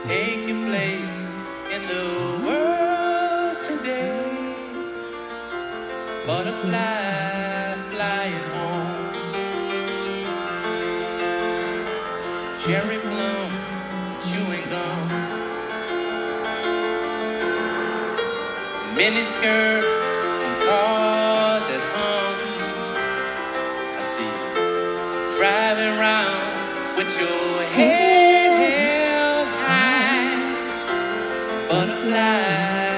taking place in the world today. Butterfly flying home, cherry plum chewing gum, mini skirts and cars that hum. I see you driving round with your head held high, butterfly